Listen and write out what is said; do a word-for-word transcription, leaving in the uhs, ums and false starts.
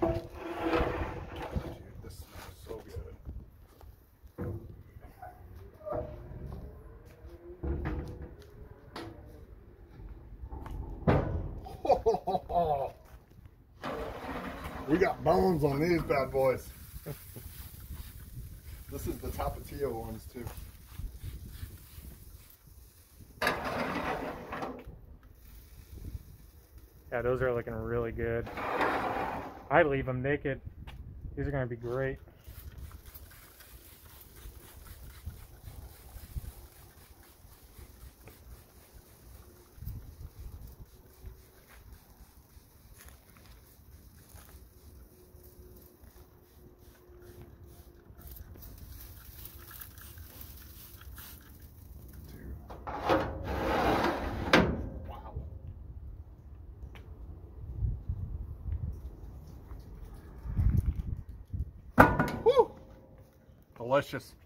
This smells so good. We got bones on these bad boys. This is the Tapatio ones too. Yeah, those are looking really good. I'd leave them naked. These are going to be great. Delicious.